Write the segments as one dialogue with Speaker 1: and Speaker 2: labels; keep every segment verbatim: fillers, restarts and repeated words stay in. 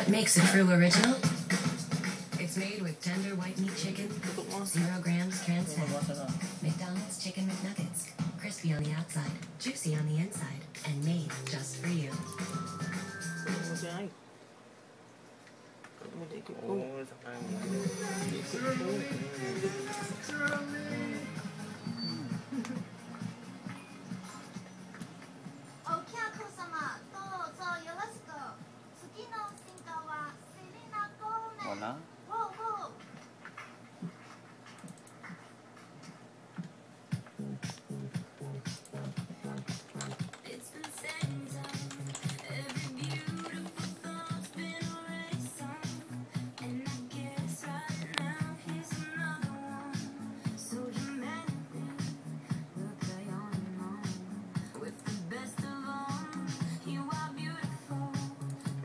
Speaker 1: What makes a true original? It's made with tender white meat chicken, zero grams trans fat. McDonald's Chicken McNuggets. Crispy on the outside, juicy on the inside, and made just for you.
Speaker 2: Wala.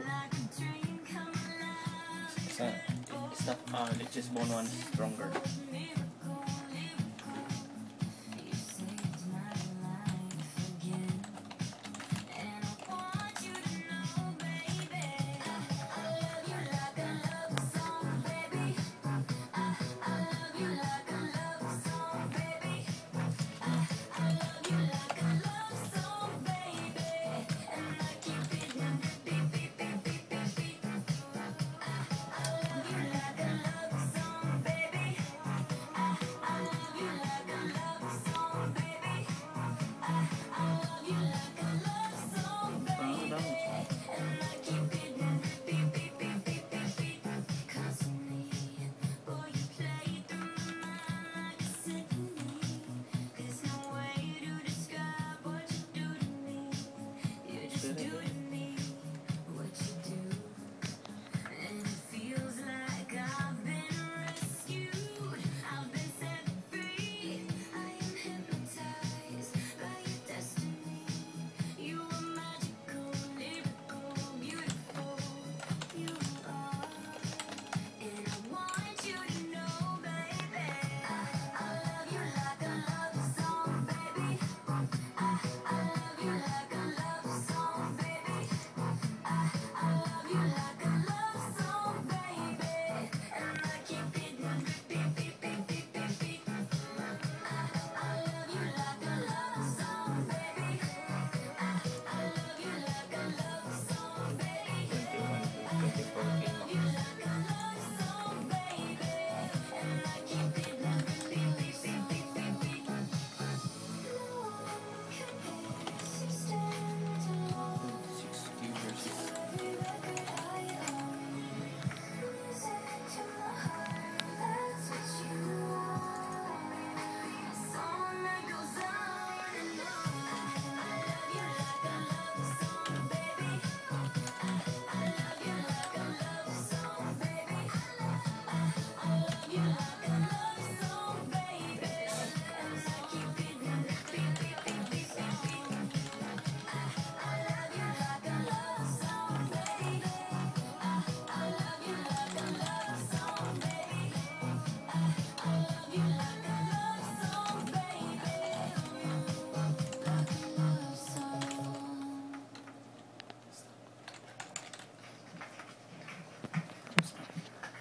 Speaker 2: It's not, uh, it's just bone one stronger.